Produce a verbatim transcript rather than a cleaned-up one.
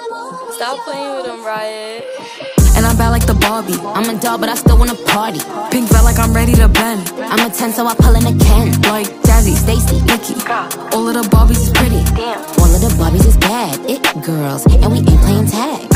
Stop playing with him, Riot. And I'm bad like the Barbie. I'm a doll, but I still wanna party. Pink felt like I'm ready to bend. I'm a ten, so I pull in a Ken. Like Jazzy, Stacy, Nikki. All of the Barbies is pretty. Damn. All of the Barbies is bad. It girls, and we ain't playing tag.